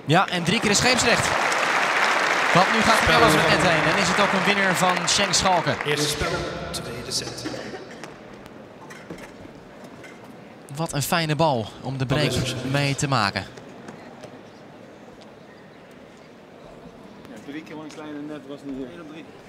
Ja, en 3 keer is scheepsrecht. Want nu gaat Ellis met net heen. En is het ook een winnaar van Schenk Schalken. Eerste spel, tweede set. Wat een fijne bal om de break mee te maken. Ja, 3 keer langs lijn en net was niet 1 op 3.